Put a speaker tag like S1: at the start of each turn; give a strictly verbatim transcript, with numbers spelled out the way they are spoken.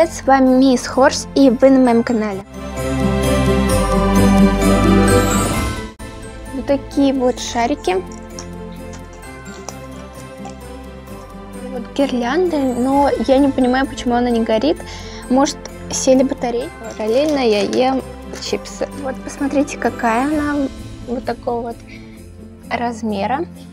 S1: привет, с вами Мисс Хорс, и вы на моем канале. Вот такие вот шарики. Вот гирлянды, но я не понимаю, почему она не горит. Может, сели батареи? Параллельно я ем чипсы. Вот посмотрите, какая она, вот такого вот размера.